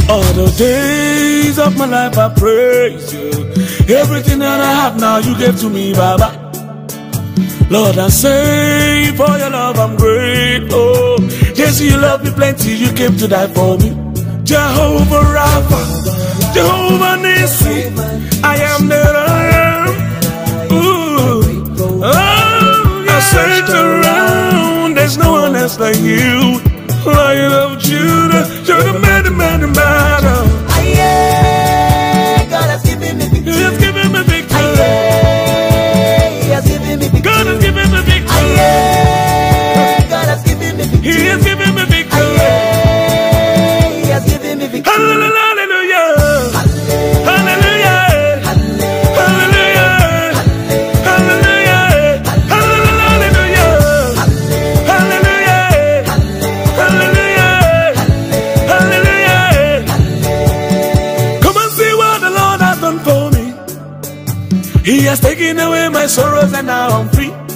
All the days of my life I praise you. Everything that I have now you gave to me, Baba. Lord, I say for your love I'm grateful. Yes, you love me plenty, you came to die for me. Jehovah Rapha, Jehovah Nissi, I am that I am. Ooh. Oh, I search around, there's no one else like you. Lion of Judah, you're the man, the man, the man. God has given me victory. He has given me victory. He has given me victory. God has given me victory. God has given me victory. He has given me victory. He has given me victory. Hallelujah. Hallelujah. Hallelujah. Hallelujah. Hallelujah. Hallelujah. Hallelujah. Hallelujah. Come and see what the Lord has done for me. He has taken away my sorrows and now I'm free.